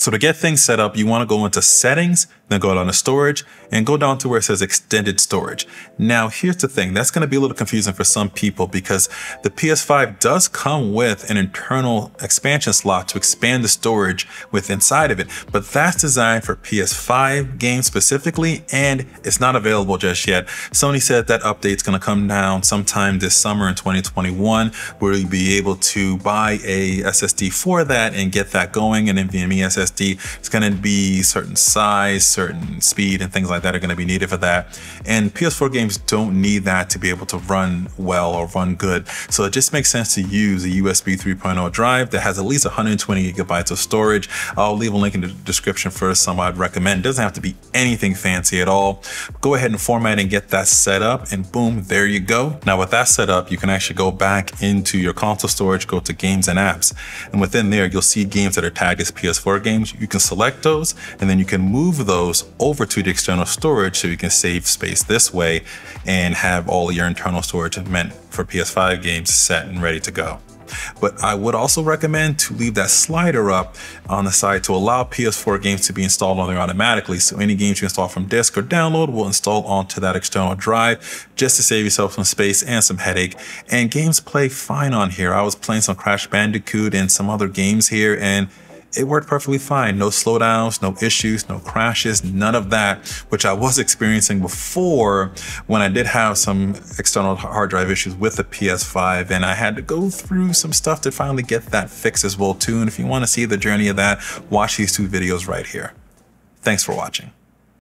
So to get things set up, you want to go into settings, then go down to storage and go down to where it says extended storage. Now, here's the thing. That's going to be a little confusing for some people because the PS5 does come with an internal expansion slot to expand the storage with inside of it, but that's designed for PS5 games specifically, and it's not available just yet. Sony said that update's going to come down sometime this summer in 2021, where you'll be able to buy a SSD for that and get that going. An NVMe SSD, it's going to be certain size, certain speed, and things like that are going to be needed for that. And PS4 games don't need that to be able to run well or run good. So it just makes sense to use a USB 3.0 drive that has at least 120 gigabytes of storage. I'll leave a link in the description for some I'd recommend. It doesn't have to be anything fancy at all. Go ahead and format and get that set up, and boom, there you go. Now with that set up, you can actually go back into your console storage, go to games and apps, and within there you'll see games that are tagged as PS4 games. You can select those and then you can move those over to the external storage so you can save space this way and have all of your internal storage meant for PS5 games set and ready to go. But I would also recommend to leave that slider up on the side to allow PS4 games to be installed on there automatically. So any games you install from disk or download will install onto that external drive just to save yourself some space and some headache. And games play fine on here. I was playing some Crash Bandicoot and some other games here, and it worked perfectly fine. No slowdowns, no issues, no crashes, none of that, which I was experiencing before when I did have some external hard drive issues with the PS5, and I had to go through some stuff to finally get that fixed as well too. And if you want to see the journey of that, watch these two videos right here. Thanks for watching.